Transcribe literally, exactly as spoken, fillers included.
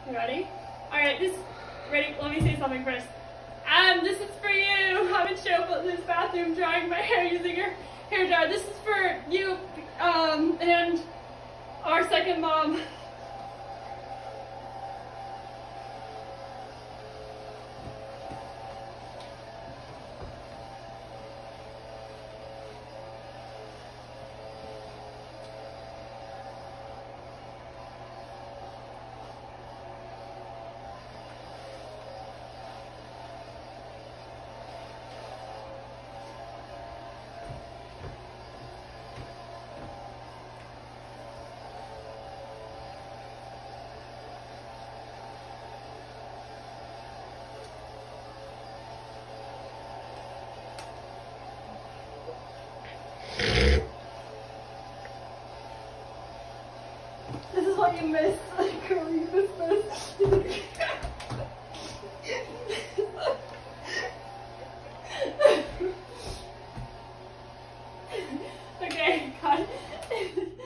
You ready? Alright, this, ready, let me say something first. Um, this is for you. I've been showing up in this bathroom drying my hair using your hair dryer. This is for you, um, and our second mom. This is what you missed. Like, girl, you missed this. Okay, cut.